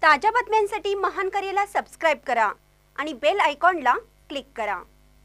ताज्या बातम्यांसाठी महान करेला सबस्क्राइब करा आणि बेल आयकॉनला क्लिक करा।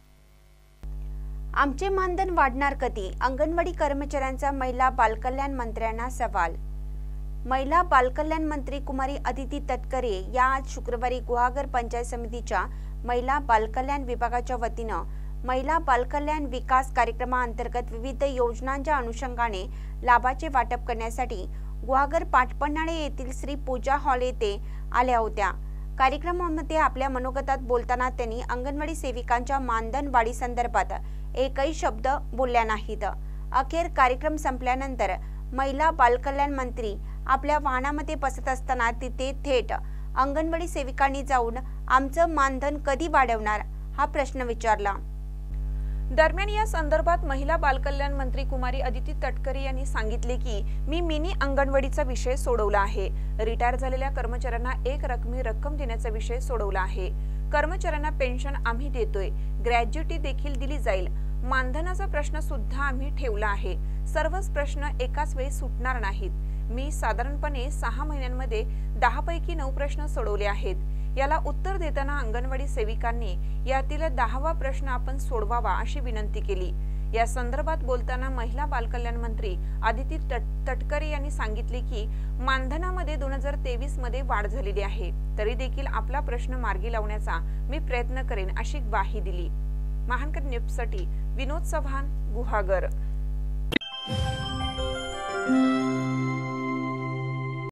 आमचे मानधन वाढणार कधी? अंगणवाडी कर्मचाऱ्यांचा महिला बालकल्याण मंत्र्यांना सवाल। महिला बालकल्याण मंत्री कुमारी अदिती तटकरे या आज शुक्रवारी गुहागर पंचायत समितीच्या महिला बालकल्याण विभागाच्या वतीने महिला बालकल्याण विकास कार्यक्रमाअंतर्गत विविध योजनांच्या अनुषंगाने लाभाचे वाटप करण्यासाठी गुहागर पाटपन्हाळे येथील श्री पूजा हॉल येथे आल्या होत्या। कार्यक्रमामध्ये आपल्या मनोगतात बोलताना त्यांनी अंगणवाडी सेविकांच्या मानधन वाढी संदर्भात एकही शब्द बोलल्या नाहीत। अखेर कार्यक्रम संपल्यानंतर महिला बालकल्याण मंत्री आपल्या वाहनामध्ये बसत असताना तिथे थेट अंगणवाडी सेविकांनी जाऊन आमचं मानधन कधी वाढवणार हा प्रश्न विचारला। दरम्यान या संदर्भात महिला बालकल्याण मंत्री कुमारी अदिती तटकरे यांनी सांगितले की मी मिनी अंगणवाडीचा विषय सोडवला आहे। रिटायर झालेल्या कर्मचाऱ्यांना एक रकमी रक्कम देण्याचा विषय सोडवला आहे। कर्मचाऱ्यांना पेन्शन आम्ही देतोय, ग्रॅज्युटी देखील दिली जाईल। मानधनाचा प्रश्न सुद्धा आम्ही ठेवला आहे। सर्वच प्रश्न एकाच वेळी सुटणार नाहीत। मी साधारणपणे 6 महिन्यांमध्ये 10 पैकी 9 प्रश्न सोडवले आहेत। याला उत्तर देताना अंगणवाडी सेविकांनी यातील 10वा प्रश्न आपण सोडवावा अशी विनंती केली। या संदर्भात बोलताना महिला बालकल्याण मंत्री अदिती तटकरे यांनी सांगितले की मानधनामध्ये 2023 मध्ये वाढ झालेली आहे, तरी देखील आपला प्रश्न मार्गी लावण्याचा मी प्रयत्न करेन अशी ग्वाही दिली। महानकर न्यूजसाठी विनोद चव्हाण, गुहागर।